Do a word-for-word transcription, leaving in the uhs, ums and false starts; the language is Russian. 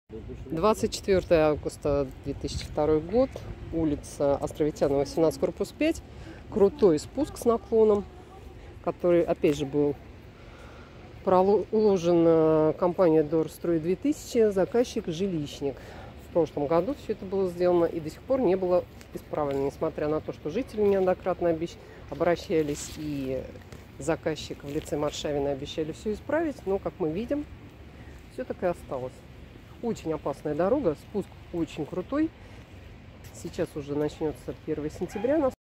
двадцать четвёртое августа две тысячи второй год, улица Островитянова, восемнадцать, корпус пять. Крутой спуск с наклоном, который, опять же, был проложен компанией Дорстрой две тысячи, заказчик жилищник. В прошлом году все это было сделано и до сих пор не было исправлено, несмотря на то, что жители неоднократно обращались и заказчик в лице Маршавина обещали все исправить, но, как мы видим, все так и осталось. Очень опасная дорога, спуск очень крутой. Сейчас уже начнется первое сентября.